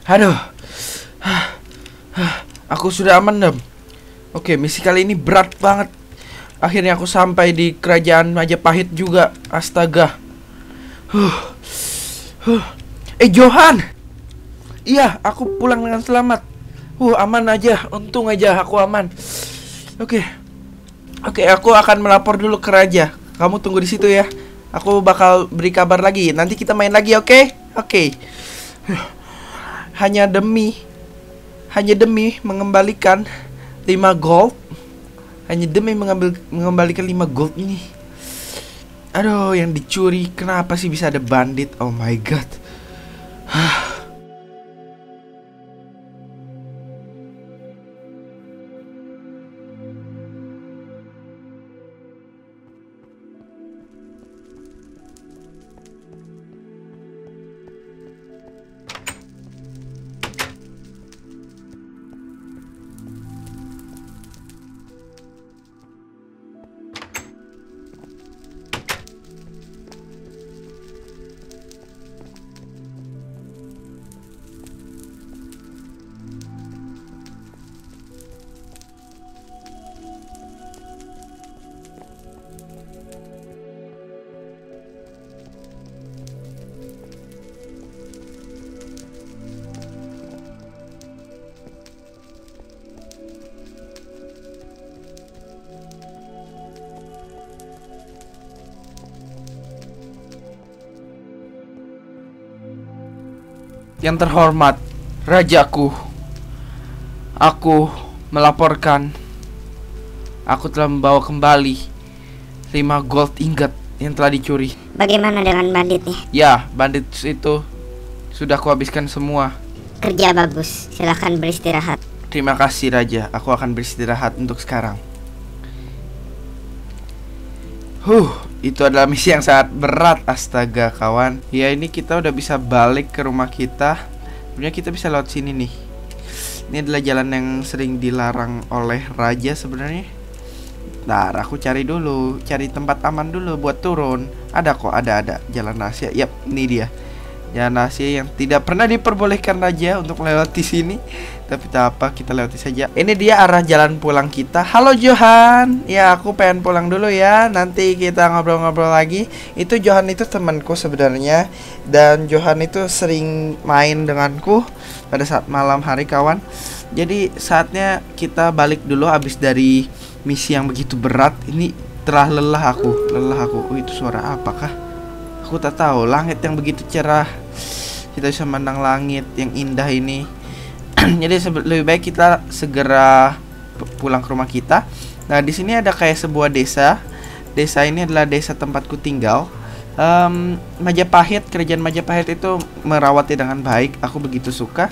Aduh. Aku sudah aman, Dam. Oke, misi kali ini berat banget. Akhirnya aku sampai di kerajaan Majapahit juga. Astaga. Johan. Iya, aku pulang dengan selamat. Aman aja. Untung aja aku aman. Oke, aku akan melapor dulu ke raja. Kamu tunggu di situ ya. Aku bakal beri kabar lagi. Nanti kita main lagi, oke? Oke. Hanya demi mengembalikan 5 gold. Hanya demi mengembalikan 5 gold ini. Aduh, yang dicuri. Kenapa sih bisa ada bandit? Oh my god. Yang terhormat, rajaku, aku melaporkan, aku telah membawa kembali 5 gold ingot yang telah dicuri. Bagaimana dengan banditnya? Ya, bandit itu sudah kuhabiskan semua. Kerja bagus, silahkan beristirahat. Terima kasih raja, aku akan beristirahat untuk sekarang. Itu adalah misi yang sangat berat. Astaga kawan. Ya ini kita udah bisa balik ke rumah kita. Sebenarnya kita bisa lewat sini nih. Ini adalah jalan yang sering dilarang oleh raja sebenarnya. Nah, aku cari dulu, cari tempat aman dulu buat turun. Ada kok, ada jalan rahasia. Yap, ini dia. Jalan rahasia yang tidak pernah diperbolehkan raja untuk melewati sini. Tapi tak apa, kita lewati saja. Ini dia arah jalan pulang kita. Halo Johan. Ya, aku pengen pulang dulu ya. Nanti kita ngobrol-ngobrol lagi. Itu Johan itu temanku sebenarnya. Dan Johan itu sering main denganku pada saat malam hari kawan. Jadi saatnya kita balik dulu habis dari misi yang begitu berat. Ini telah lelah aku. Itu suara apakah? Aku tak tahu. Langit yang begitu cerah. Kita bisa memandang langit yang indah ini. Jadi lebih baik kita segera pulang ke rumah kita. Nah, di sini ada kayak sebuah desa. Desa ini adalah desa tempatku tinggal. Majapahit, kerajaan Majapahit itu merawatnya dengan baik. Aku begitu suka.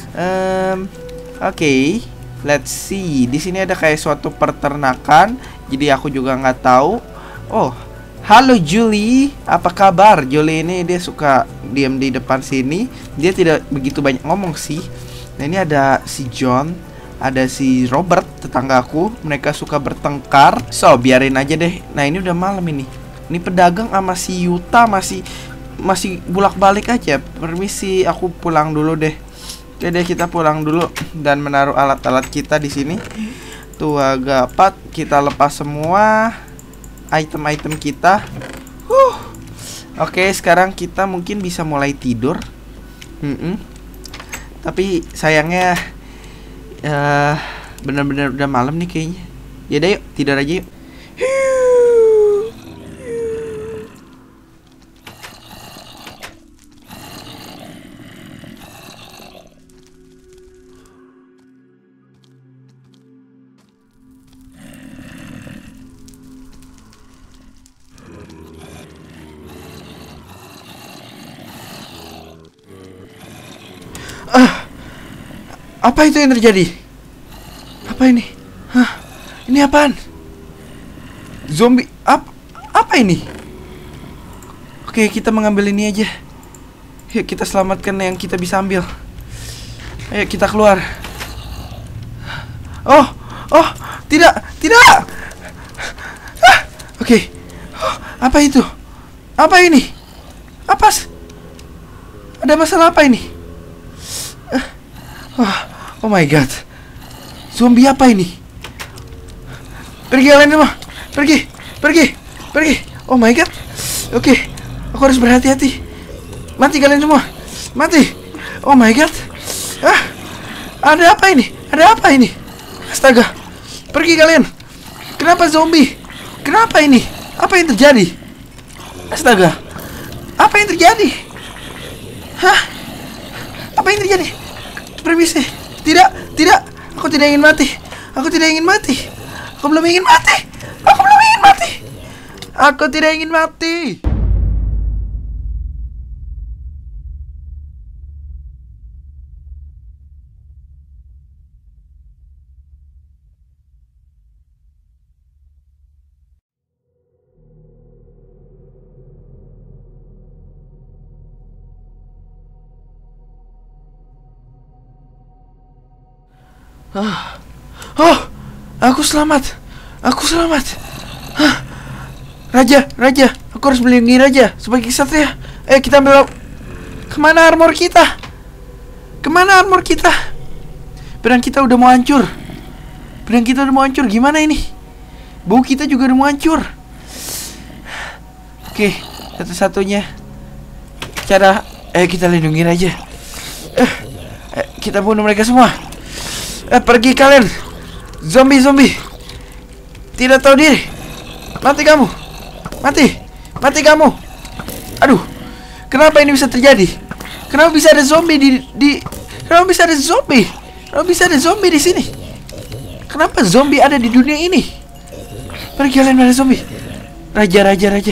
Oke, let's see. Di sini ada kayak suatu peternakan. Jadi aku juga nggak tahu. Oh, halo Julie, apa kabar? Julie ini dia suka diam di depan sini. Dia tidak begitu banyak ngomong sih. Nah, ini ada si John, ada si Robert, tetanggaku. Mereka suka bertengkar. So, biarin aja deh. Nah, ini udah malam ini. Ini pedagang sama si Yuta masih bolak-balik aja. Permisi, aku pulang dulu deh. Oke deh, kita pulang dulu dan menaruh alat-alat kita di sini. Tuh agak pat, kita lepas semua item-item kita. Oke, sekarang kita mungkin bisa mulai tidur. Tapi sayangnya benar-benar udah malam nih kayaknya. Ya udah yuk, tidur aja yuk. Apa itu yang terjadi? Apa ini? Ini apaan? Zombie? Apa ini? Oke, kita mengambil ini aja. Yuk kita selamatkan yang kita bisa ambil. Ayo kita keluar. Oh, tidak. Oke. Apa itu? Apa ini? Ada masalah apa ini? Oh my god. Zombie apa ini? Pergi kalian semua. Pergi. Oh my god. Oke, aku harus berhati-hati. Mati kalian semua. Mati. Oh my god. Ada apa ini? Astaga. Pergi kalian. Kenapa zombie? Kenapa ini? Apa yang terjadi? Astaga. Apa yang terjadi? Apa yang terjadi? Permisi. Tidak. Aku tidak ingin mati. Aku belum ingin mati. Aku tidak ingin mati. Aku selamat. Raja, aku harus melindungi raja sebagai ksatria. Kita ambil. Kemana armor kita? Pedang kita udah mau hancur. Gimana ini? Bau kita juga udah mau hancur. Oke, satu-satunya cara. Kita lindungi raja. Kita bunuh mereka semua. Pergi kalian. Zombie. Tidak tahu diri. Mati kamu. Aduh. Kenapa ini bisa terjadi? Kenapa bisa ada zombie Kenapa bisa ada zombie di sini? Kenapa zombie ada di dunia ini? Pergi kalian pada zombie. Raja.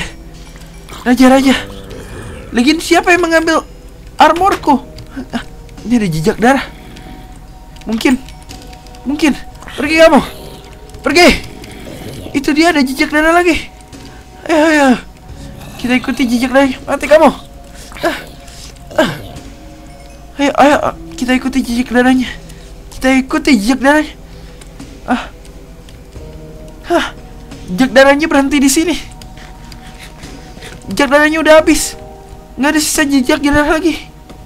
Lagi siapa yang mengambil armorku? Ini ada jejak darah. Mungkin. Pergi kamu. Pergi. Itu dia, ada jejak darah lagi. Ayo. Kita ikuti jejak darahnya. Mati kamu. Ayo. Kita ikuti jejak darahnya. Jejak darahnya berhenti di sini. Jejak darahnya udah habis. Nggak ada sisa jejak darah lagi.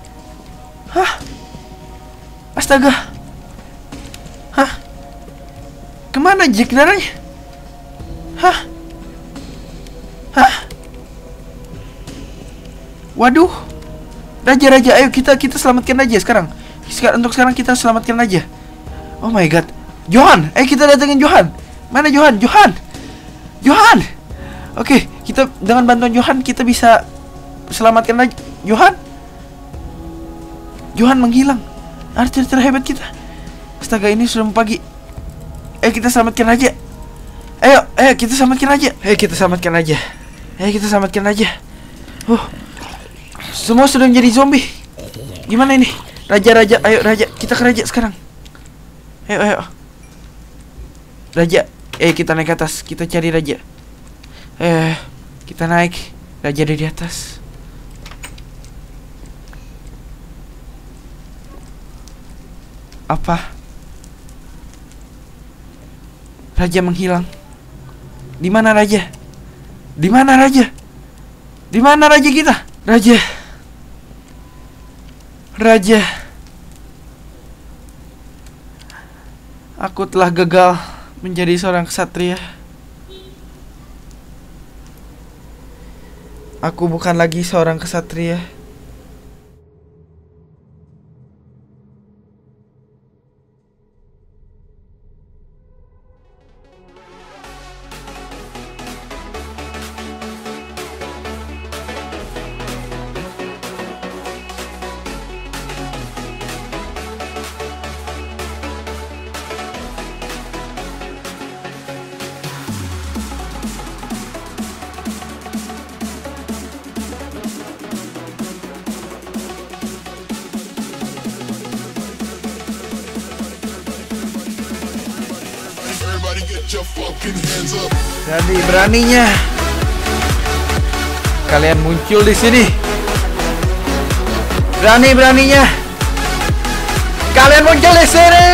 Astaga. Kemana jejak darahnya? Waduh. Raja, ayo kita selamatkan raja sekarang. Untuk sekarang kita selamatkan raja. Oh my god. Johan, kita datengin Johan. Mana Johan? Oke, kita dengan bantuan Johan kita bisa selamatkan raja. Johan menghilang. Archer terhebat kita. Astaga, ini sudah pagi. Kita selamatkan raja. Ayo kita selamatkan raja. Semua sudah menjadi zombie. Gimana ini? Raja, ayo raja, kita ke raja sekarang. Ayo. Raja, kita naik ke atas, kita cari raja. Kita naik. Raja ada di atas. Apa? Raja menghilang. Di mana raja? Di mana raja kita? Raja. Aku telah gagal menjadi seorang ksatria. Aku bukan lagi seorang ksatria. Jadi beraninya kalian muncul di sini. Beraninya kalian muncul di sini.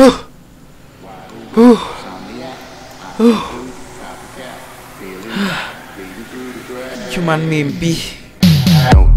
Huh. Huh. Huh. Cuman mimpi.